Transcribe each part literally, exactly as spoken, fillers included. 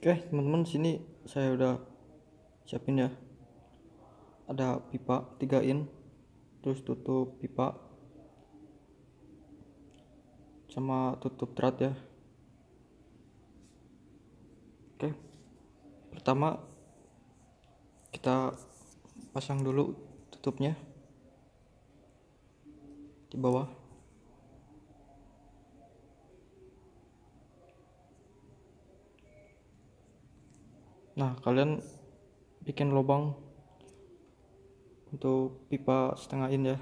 Oke teman-teman, sini saya udah siapin ya, ada pipa tiga in, terus tutup pipa sama tutup drat ya. Oke, pertama kita pasang dulu tutupnya di bawah. Nah, kalian bikin lubang untuk pipa setengah in ya.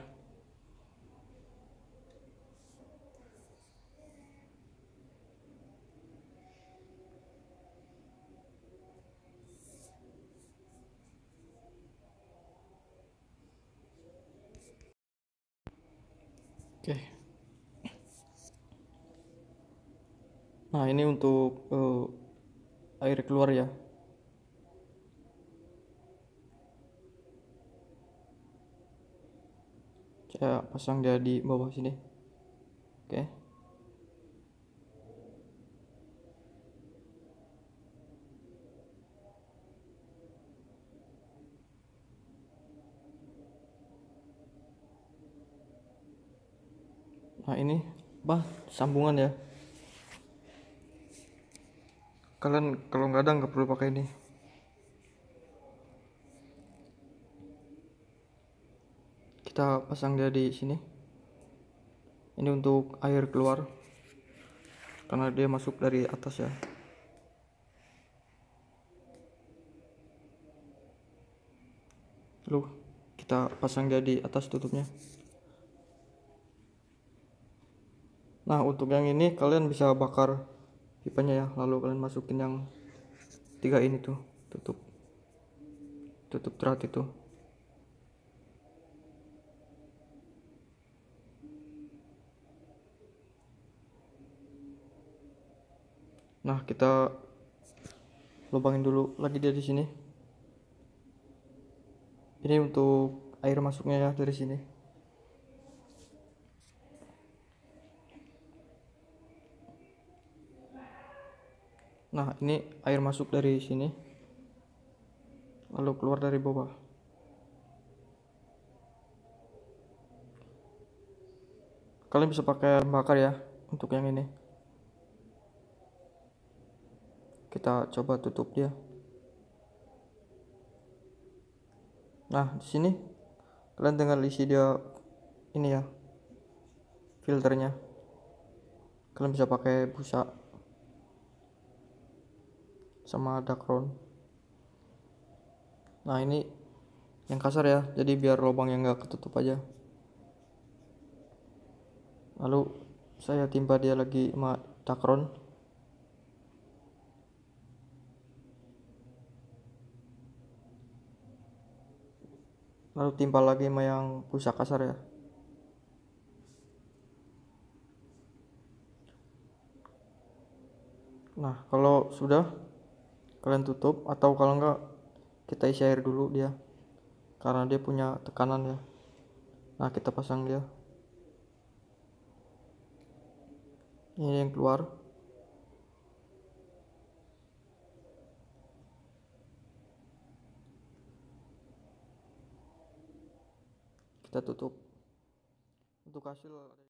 Oke. Nah, ini untuk uh, air keluar ya. Saya pasang dia di bawah sini. Oke. Nah, ini bah sambungan ya. Kalian kalau nggak ada nggak perlu pakai ini. Kita pasang dia di sini. Ini untuk air keluar karena dia masuk dari atas ya. Lalu kita pasang dia di atas tutupnya. Nah, untuk yang ini kalian bisa bakar pipanya ya, lalu kalian masukin yang tiga ini tuh, tutup tutup drat itu. Nah, kita lubangin dulu lagi dia di sini. Ini untuk air masuknya ya, dari sini. Nah, ini air masuk dari sini lalu keluar dari bawah. Kalian bisa pakai air bakar ya untuk yang ini. Kita coba tutup dia. Nah, di sini kalian tinggal isi dia ini ya, filternya. Kalian bisa pakai busa sama dakron. Nah, ini yang kasar ya, jadi biar lubangnya nggak ketutup aja. Lalu saya timpa dia lagi sama dakron. Lalu timpa lagi sama yang busa kasar ya. Nah, kalau sudah kalian tutup, atau kalau enggak kita isi air dulu dia karena dia punya tekanan ya. Nah, kita pasang dia. Ini yang keluar. Kita tutup. Untuk hasil